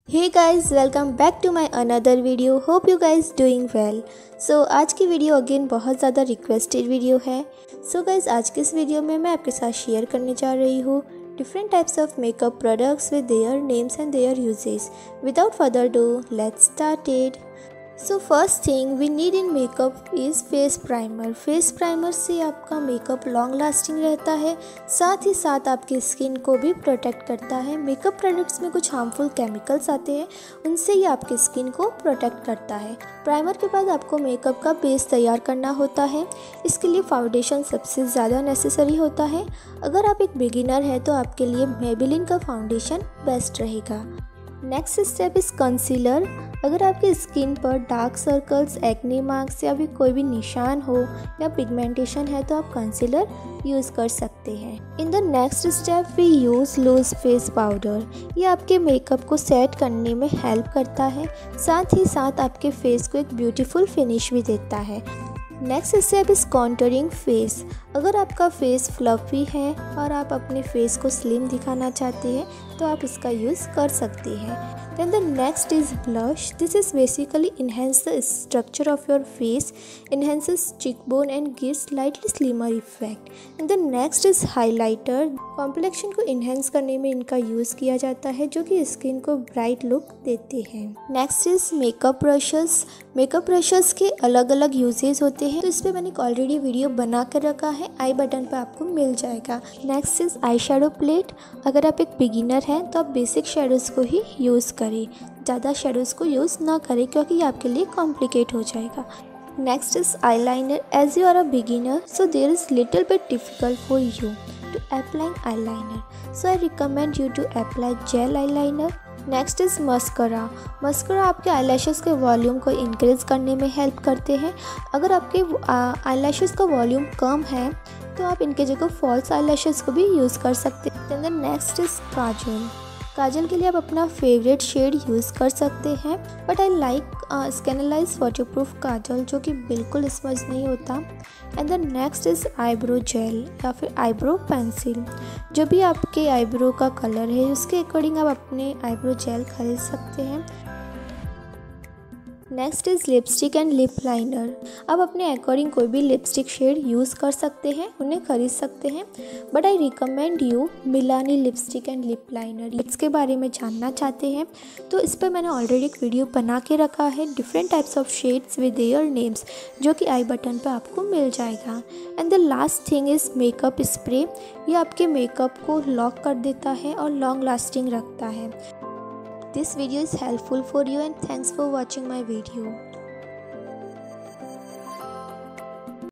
Hey guys, welcome back to my another video. Hope you guys doing well. So आज की video again बहुत ज़्यादा requested video है। So guys, आज के इस वीडियो में मैं आपके साथ शेयर करने जा रही हूँ different types of makeup products with their names and their uses. Without further do, let's start it. So first thing we need in makeup is face primer. Face primer से आपका मेकअप लॉन्ग लास्टिंग रहता है, साथ ही साथ आपकी skin को भी protect करता है। मेकअप प्रोडक्ट्स में कुछ हार्मफुल केमिकल्स आते हैं, उनसे ये आपकी स्किन को प्रोटेक्ट करता है। प्राइमर के बाद आपको मेकअप का बेस तैयार करना होता है। इसके लिए फाउंडेशन सबसे ज़्यादा नेसेसरी होता है। अगर आप एक बिगिनर हैं तो आपके लिए मेबेलिन का फाउंडेशन बेस्ट रहेगा। Next step is concealer. अगर आपकी स्किन पर डार्क सर्कल्स, एक्ने मार्क्स या भी कोई भी निशान हो या पिगमेंटेशन है तो आप कंसीलर यूज़ कर सकते हैं। In the next step we use loose face powder. ये आपके मेकअप को सेट करने में हेल्प करता है, साथ ही साथ आपके फेस को एक ब्यूटीफुल फिनिश भी देता है। Next step is contouring face. अगर आपका फेस फ्लफी है और आप अपने फेस को स्लिम दिखाना चाहते हैं तो आप इसका यूज़ कर सकते हैं। Then the next is blush. This is basically enhance the structure of your face, enhances cheekbone and gives slightly slimmer effect. And the next is highlighter. Complexion को इन्हेंस करने में इनका यूज़ किया जाता है, जो कि स्किन को ब्राइट लुक देते हैं। Next is makeup brushes. Makeup brushes के अलग अलग यूजेस होते हैं, तो इस पर मैंने ऑलरेडी वीडियो बना कर रखा है, आई बटन पर आपको मिल जाएगा। Next is eye shadow plate. अगर आप एक बिगिनर हैं तो आप बेसिक शेडोज़ को ही यूज़ करें, ज़्यादा शेडोज़ को यूज़ ना करें क्योंकि ये आपके लिए कॉम्प्लिकेट हो जाएगा। Next is eyeliner. As you are a beginner, so there is little bit difficult for you to apply eyeliner. So I recommend you to apply gel eyeliner. Next is mascara. Mascara आपके eyelashes के volume को increase करने में help करते हैं। अगर आपके eyelashes का वॉल्यूम कम है तो आप इनके जगह फॉल्स आईलैशेस को भी यूज़ कर सकते हैं। Then next is kajal. Kajal के लिए आप अपना फेवरेट शेड यूज़ कर सकते हैं, but I like scandaleyes waterproof kajal, जो कि बिल्कुल स्मज नहीं होता। And the next is eyebrow gel या फिर आईब्रो पेंसिल। जो भी आपके आईब्रो का कलर है उसके अकॉर्डिंग आप अपने आईब्रो जेल खरीद सकते हैं। Next is lipstick and lip liner. आप अपने अकॉर्डिंग कोई भी लिपस्टिक शेड यूज़ कर सकते हैं, उन्हें खरीद सकते हैं, but I recommend you Milani lipstick and lip liner. इसके बारे में जानना चाहते हैं तो इस पर मैंने ऑलरेडी एक वीडियो बना के रखा है, different types of shades with their names, जो कि आई बटन पर आपको मिल जाएगा। And the last thing is makeup spray. ये आपके मेकअप को लॉक कर देता है और लॉन्ग लास्टिंग रखता है। This video is helpful for you and thanks for watching my video.